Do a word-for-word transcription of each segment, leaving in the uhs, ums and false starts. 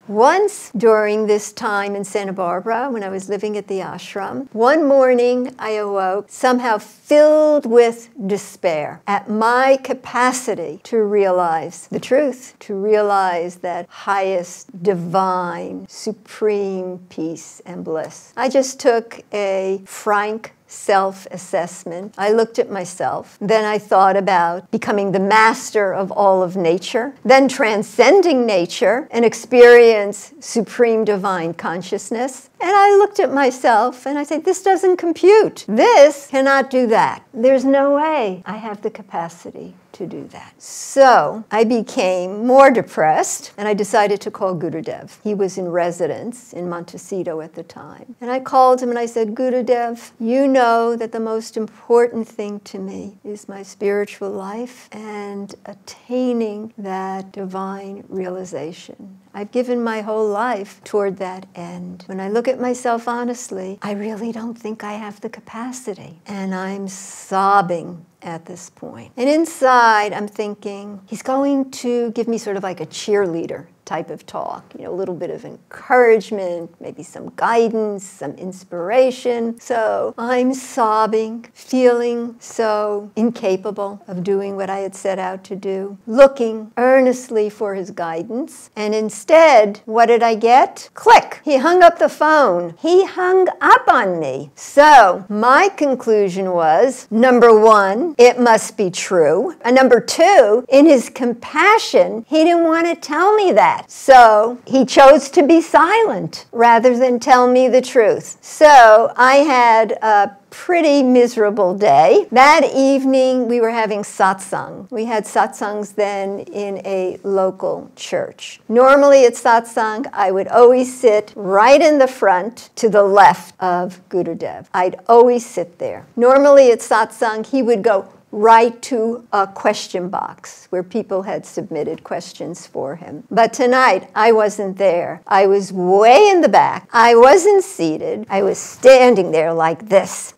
Once during this time in Santa Barbara, when I was living at the ashram, one morning I awoke somehow filled with despair at my capacity to realize the truth, to realize that highest, divine, supreme peace and bliss. I just took a frank self-assessment. I looked at myself. Then I thought about becoming the master of all of nature, then transcending nature and experience supreme divine consciousness. And I looked at myself and I said, this doesn't compute. This cannot do that. There's no way I have the capacity to do that. So I became more depressed and I decided to call Gurudev. He was in residence in Montecito at the time. And I called him and I said, Gurudev, you know that the most important thing to me is my spiritual life and attaining that divine realization. I've given my whole life toward that end. When I look at myself honestly, I really don't think I have the capacity. And I'm sobbing at this point. And inside, I'm thinking, he's going to give me sort of like a cheerleader type of talk, you know, a little bit of encouragement, maybe some guidance, some inspiration. So I'm sobbing, feeling so incapable of doing what I had set out to do, looking earnestly for his guidance. And instead, what did I get? Click! He hung up the phone. He hung up on me. So my conclusion was, number one, it must be true. And number two, in his compassion, he didn't want to tell me that. So he chose to be silent rather than tell me the truth. So I had a pretty miserable day. That evening, we were having satsang. We had satsangs then in a local church. Normally at satsang, I would always sit right in the front to the left of Gurudev. I'd always sit there. Normally at satsang, he would go right to a question box where people had submitted questions for him. But tonight, I wasn't there. I was way in the back. I wasn't seated. I was standing there like this.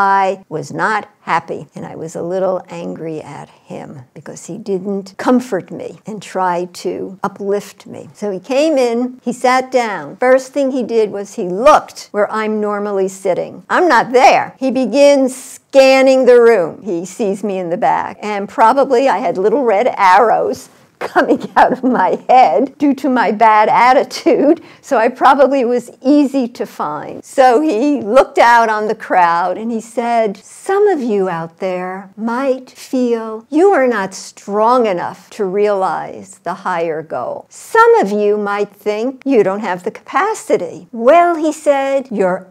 I was not happy, and I was a little angry at him because he didn't comfort me and try to uplift me. So he came in, he sat down. First thing he did was he looked where I'm normally sitting. I'm not there. He begins scanning the room. He sees me in the back, and probably I had little red arrows coming out of my head due to my bad attitude, so I probably was easy to find. So he looked out on the crowd and he said, some of you out there might feel you are not strong enough to realize the higher goal. Some of you might think you don't have the capacity. Well, he said, you're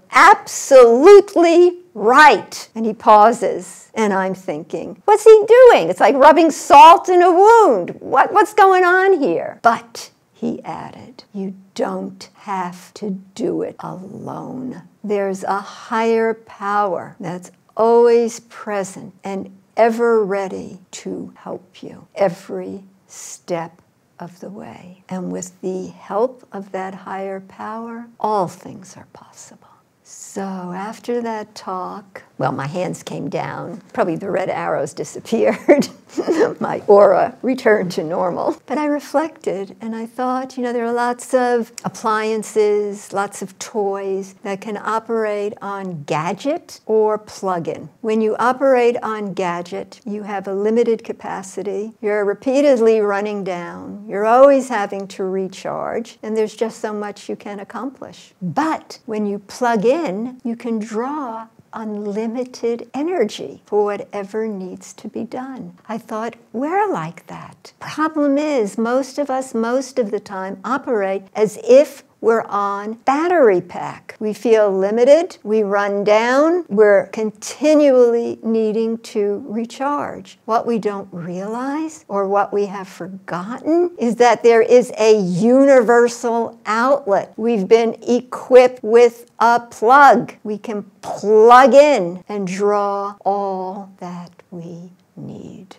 absolutely right. And he pauses, and I'm thinking, what's he doing? It's like rubbing salt in a wound. What, what's going on here? But he added, you don't have to do it alone. There's a higher power that's always present and ever ready to help you every step of the way. And with the help of that higher power, all things are possible. So after that talk, well, my hands came down. Probably the red arrows disappeared. My aura returned to normal. But I reflected and I thought, you know, there are lots of appliances, lots of toys that can operate on gadget or plug-in. When you operate on gadget, you have a limited capacity. You're repeatedly running down. You're always having to recharge, and there's just so much you can accomplish. But when you plug in, you can draw unlimited energy for whatever needs to be done. I thought, we're like that. Problem is, most of us, most of the time, operate as if we're on battery pack. We feel limited, we run down, we're continually needing to recharge. What we don't realize, or what we have forgotten, is that there is a universal outlet. We've been equipped with a plug. We can plug in and draw all that we need.